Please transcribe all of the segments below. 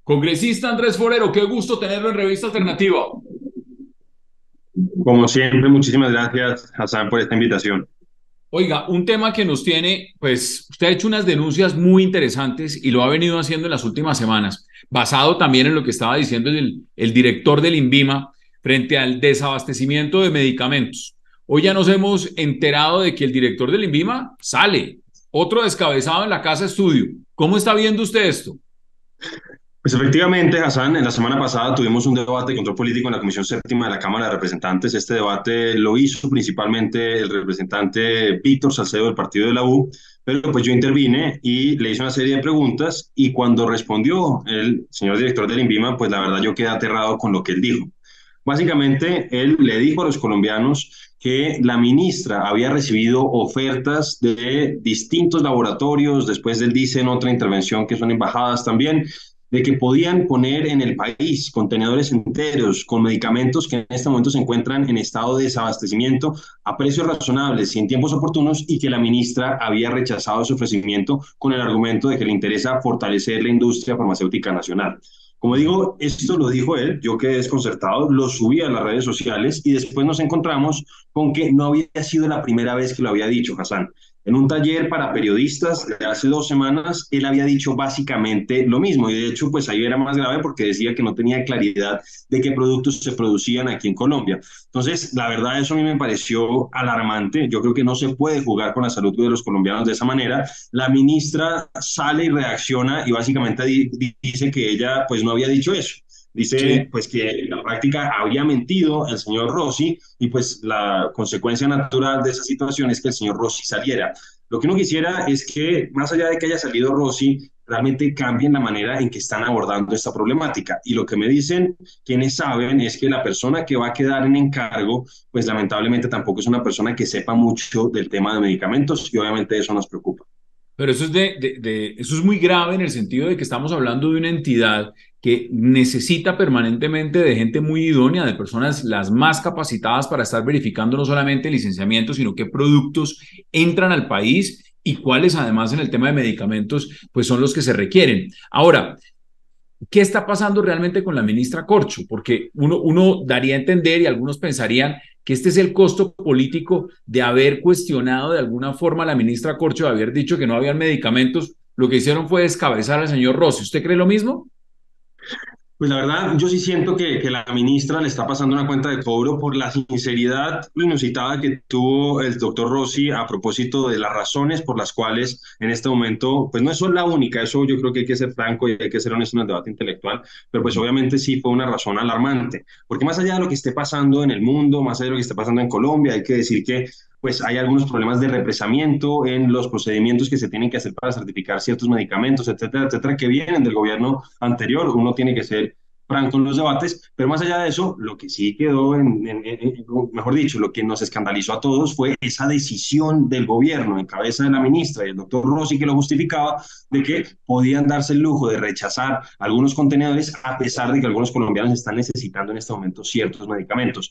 Congresista Andrés Forero, qué gusto tenerlo en Revista Alternativa. Como siempre, muchísimas gracias, Hassan, por esta invitación. Oiga, un tema que nos tiene, pues usted ha hecho unas denuncias muy interesantes y lo ha venido haciendo en las últimas semanas, basado también en lo que estaba diciendo el director del INVIMA frente al desabastecimiento de medicamentos. Hoy ya nos hemos enterado de que el director del INVIMA sale, otro descabezado en la casa estudio. ¿Cómo está viendo usted esto? Pues efectivamente, Hassan, en la semana pasada tuvimos un debate de control político en la Comisión Séptima de la Cámara de Representantes. Este debate lo hizo principalmente el representante Víctor Salcedo del partido de la U, pero pues yo intervine y le hice una serie de preguntas y cuando respondió el señor director del INVIMA, pues la verdad yo quedé aterrado con lo que él dijo. Básicamente, él le dijo a los colombianos que la ministra había recibido ofertas de distintos laboratorios, después él dice en otra intervención que son embajadas también, de que podían poner en el país contenedores enteros con medicamentos que en este momento se encuentran en estado de desabastecimiento a precios razonables y en tiempos oportunos y que la ministra había rechazado ese ofrecimiento con el argumento de que le interesa fortalecer la industria farmacéutica nacional. Como digo, esto lo dijo él, yo quedé desconcertado, lo subí a las redes sociales y después nos encontramos con que no había sido la primera vez que lo había dicho Hassan. En un taller para periodistas de hace 2 semanas, él había dicho básicamente lo mismo y de hecho pues ahí era más grave porque decía que no tenía claridad de qué productos se producían aquí en Colombia. Entonces, la verdad eso a mí me pareció alarmante. Yo creo que no se puede jugar con la salud de los colombianos de esa manera. La ministra sale y reacciona y básicamente dice que ella pues no había dicho eso. Dice Sí. pues que en la práctica había mentido el señor Rossi y pues la consecuencia natural de esa situación es que el señor Rossi saliera. Lo que uno quisiera es que más allá de que haya salido Rossi, realmente cambien la manera en que están abordando esta problemática. Y lo que me dicen quienes saben es que la persona que va a quedar en encargo, pues lamentablemente tampoco es una persona que sepa mucho del tema de medicamentos y obviamente eso nos preocupa. Pero eso es, eso es muy grave en el sentido de que estamos hablando de una entidad que necesita permanentemente de gente muy idónea, de personas las más capacitadas para estar verificando no solamente el licenciamiento, sino qué productos entran al país y cuáles además en el tema de medicamentos pues son los que se requieren. Ahora, ¿qué está pasando realmente con la ministra Corcho? Porque uno daría a entender y algunos pensarían que este es el costo político de haber cuestionado de alguna forma a la ministra Corcho, de haber dicho que no habían medicamentos. Lo que hicieron fue descabezar al señor Rossi. ¿Usted cree lo mismo? Pues la verdad, yo sí siento que la ministra le está pasando una cuenta de cobro por la sinceridad inusitada que tuvo el doctor Rossi a propósito de las razones por las cuales en este momento, pues no es la única, eso yo creo que hay que ser franco y hay que ser honesto en el debate intelectual, pero pues obviamente sí fue una razón alarmante, porque más allá de lo que esté pasando en el mundo, más allá de lo que esté pasando en Colombia, hay que decir que pues hay algunos problemas de represamiento en los procedimientos que se tienen que hacer para certificar ciertos medicamentos, etcétera, etcétera, que vienen del gobierno anterior. Uno tiene que ser franco en los debates, pero más allá de eso, lo que sí quedó, mejor dicho, lo que nos escandalizó a todos fue esa decisión del gobierno en cabeza de la ministra y el doctor Rossi que lo justificaba de que podían darse el lujo de rechazar algunos contenedores a pesar de que algunos colombianos están necesitando en este momento ciertos medicamentos.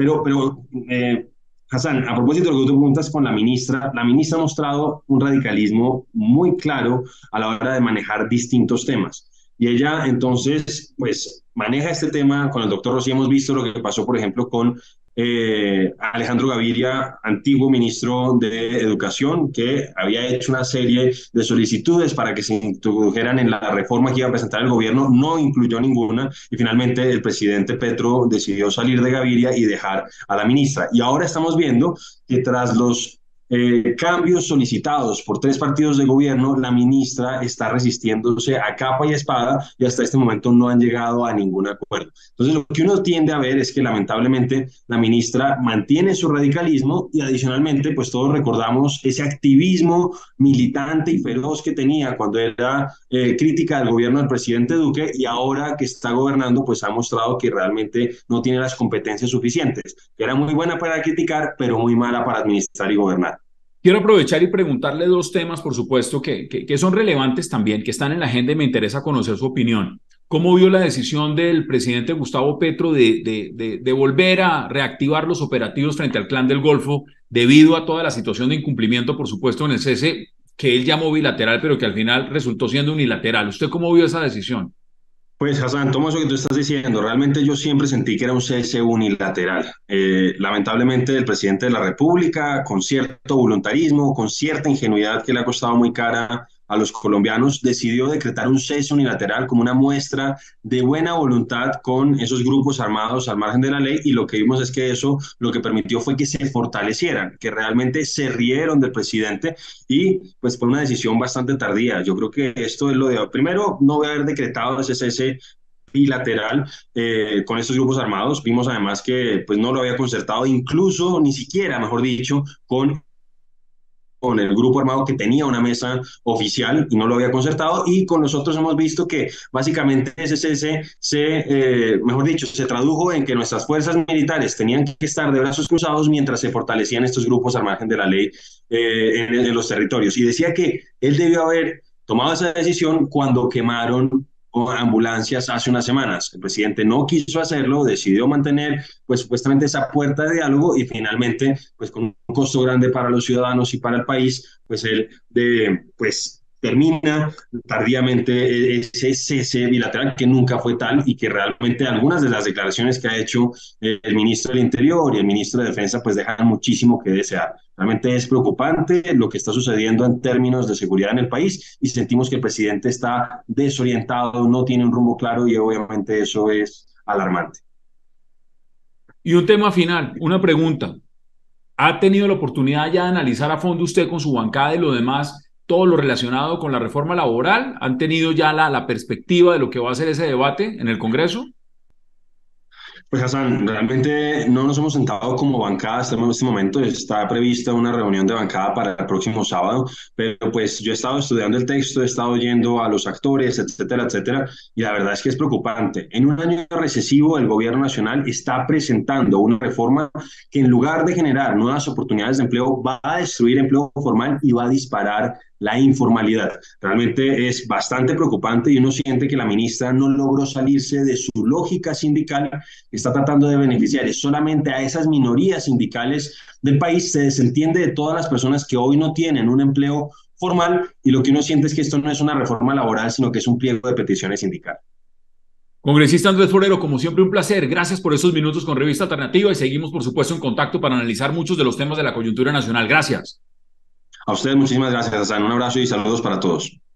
Pero Hassan, a propósito de lo que tú preguntas con la ministra ha mostrado un radicalismo muy claro a la hora de manejar distintos temas. Y ella entonces, pues, maneja este tema con el doctor Rossi. Hemos visto lo que pasó, por ejemplo, con Alejandro Gaviria, antiguo ministro de Educación, que había hecho una serie de solicitudes para que se introdujeran en la reforma que iba a presentar el gobierno, no incluyó ninguna, y finalmente el presidente Petro decidió salir de Gaviria y dejar a la ministra. Y ahora estamos viendo que tras los cambios solicitados por 3 partidos de gobierno, la ministra está resistiéndose a capa y espada y hasta este momento no han llegado a ningún acuerdo. Entonces, lo que uno tiende a ver es que lamentablemente la ministra mantiene su radicalismo y adicionalmente, pues todos recordamos ese activismo militante y feroz que tenía cuando era crítica del gobierno del presidente Duque y ahora que está gobernando, pues ha mostrado que realmente no tiene las competencias suficientes, que era muy buena para criticar, pero muy mala para administrar y gobernar. Quiero aprovechar y preguntarle dos temas, por supuesto, que son relevantes también, que están en la agenda y me interesa conocer su opinión. ¿Cómo vio la decisión del presidente Gustavo Petro de volver a reactivar los operativos frente al Clan del Golfo debido a toda la situación de incumplimiento, por supuesto, en el cese que él llamó bilateral, pero que al final resultó siendo unilateral? ¿Usted cómo vio esa decisión? Pues Hassan, tomo eso que tú estás diciendo. Realmente yo siempre sentí que era un cese unilateral. Lamentablemente el presidente de la República, con cierto voluntarismo, con cierta ingenuidad que le ha costado muy cara a los colombianos, decidió decretar un cese unilateral como una muestra de buena voluntad con esos grupos armados al margen de la ley y lo que vimos es que eso lo que permitió fue que se fortalecieran, que realmente se rieron del presidente y pues fue una decisión bastante tardía. Yo creo que esto es lo de primero, no voy a haber decretado ese cese bilateral con estos grupos armados. Vimos además que pues no lo había concertado, incluso ni siquiera, mejor dicho, con el grupo armado que tenía una mesa oficial y no lo había concertado, y con nosotros hemos visto que básicamente ese cese mejor dicho, se tradujo en que nuestras fuerzas militares tenían que estar de brazos cruzados mientras se fortalecían estos grupos al margen de la ley en los territorios. Y decía que él debió haber tomado esa decisión cuando quemaron ambulancias hace unas semanas. El presidente no quiso hacerlo, decidió mantener pues supuestamente esa puerta de diálogo y finalmente pues con un costo grande para los ciudadanos y para el país, pues él pues termina tardíamente ese cese bilateral que nunca fue tal y que realmente algunas de las declaraciones que ha hecho el ministro del Interior y el ministro de Defensa pues dejan muchísimo que desear. Realmente es preocupante lo que está sucediendo en términos de seguridad en el país y sentimos que el presidente está desorientado, no tiene un rumbo claro y obviamente eso es alarmante. Y un tema final, una pregunta. ¿Ha tenido la oportunidad ya de analizar a fondo usted con su bancada y lo demás, todo lo relacionado con la reforma laboral? ¿Han tenido ya la perspectiva de lo que va a ser ese debate en el Congreso? Pues Hassan, realmente no nos hemos sentado como bancada hasta este momento. Está prevista una reunión de bancada para el próximo sábado, pero pues yo he estado estudiando el texto, he estado yendo a los actores, etcétera, etcétera, y la verdad es que es preocupante. En un año recesivo, el gobierno nacional está presentando una reforma que en lugar de generar nuevas oportunidades de empleo, va a destruir empleo formal y va a disparar la informalidad. Realmente es bastante preocupante y uno siente que la ministra no logró salirse de su lógica sindical, está tratando de beneficiar solamente a esas minorías sindicales del país, se desentiende de todas las personas que hoy no tienen un empleo formal y lo que uno siente es que esto no es una reforma laboral, sino que es un pliego de peticiones sindicales. Congresista Andrés Forero, como siempre, un placer. Gracias por esos minutos con Revista Alternativa y seguimos, por supuesto, en contacto para analizar muchos de los temas de la coyuntura nacional. Gracias. A ustedes muchísimas gracias, Hassan. Un abrazo y saludos para todos.